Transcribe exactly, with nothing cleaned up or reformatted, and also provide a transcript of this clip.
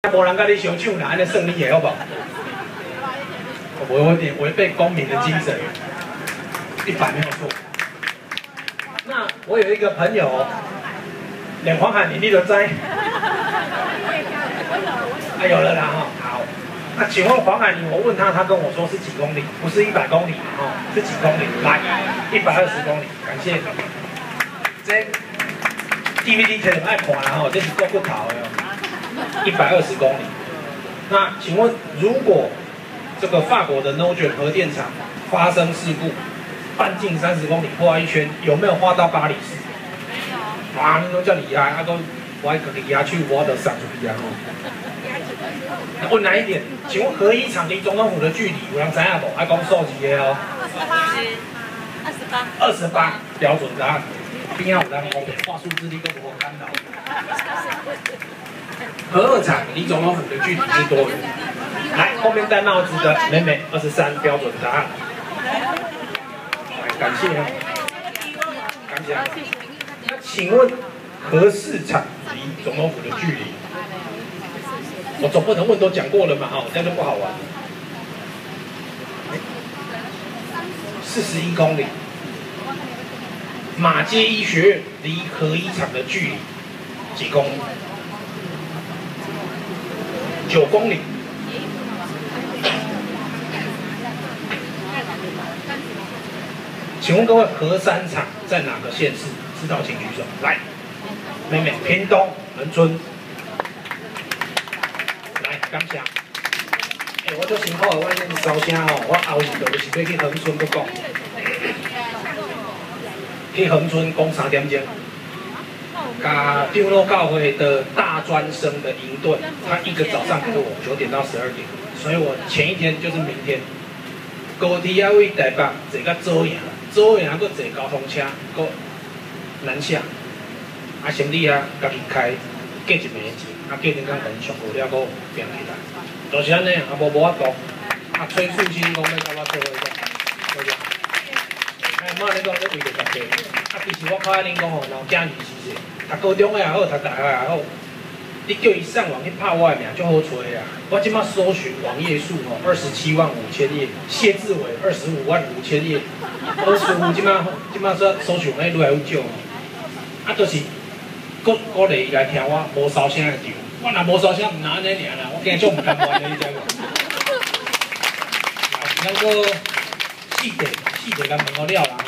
无人甲你相抢啦，安尼算你的好不好？我有点违背公民的精神，一百没有错。那我有一个朋友，连黄海你你都知，啊有了啦哈，好。那请问黄海宁，我问他，他跟我说是几公里，不是一百公里哦，是几公里？来，一百二十公里，感谢。这 D V D 可能爱看啦吼，这是够骨头的哦，一百二十公里。那请问，如果这个法国的 Nogent 核电厂发生事故，半径三十公里画一圈，有没有画到巴黎市？哇，你都叫厉害，啊，都我还可以压去，我都上出去啊！问难一点，请问核一厂离总统府的距离，有人知影无？爱讲数字的哦。 二十八。 二十八，标准答案。边仔有人讲画数字，你都无干扰。核二厂离总统府的距离是多远？来，后面戴帽子的妹妹，二十三，标准答案。来，感谢啊，感谢。那请问核四厂离总统府的距离？我总不能问都讲过了嘛，哈，这样就不好玩。四十一公里。马街医学院离核一厂的距离几公里？九公里。请问各位，核三厂在哪个县市？知道请举手。来，妹妹，屏东恒春。来，感谢。哎、欸，我做辛苦的，我恁收声吼，我后日就是要去恒春去讲。去恒春讲三点钟，甲长老教会的大专生的营队，他一个早上给我九点到十二点，所以我前一天就是明天，高铁要为台北坐到左营，左营还佫坐交通车，佫南下，啊行李啊家己开，计一暝的钱，啊过两工可能上过了佫变起来，就是安尼，啊无无法度，啊催促性讲要甲我做伙个，对。哎，莫你讲，你为着食饭，啊，其实我靠爱恁讲吼，老囝儿是是，读高中的也好，读大学也好，你叫伊上网去拍我的名，就好找啊。我即马搜寻网页数吼，二十七万五千页，谢志伟二十五万五千页，我似乎即马即马说搜寻迄愈来愈少，啊，就是鼓鼓励伊来听我无收声的场，我若无收声，毋拿安尼尔啦，我惊种毋甘愿的，你知无？咱个四地四地甲问好了啦。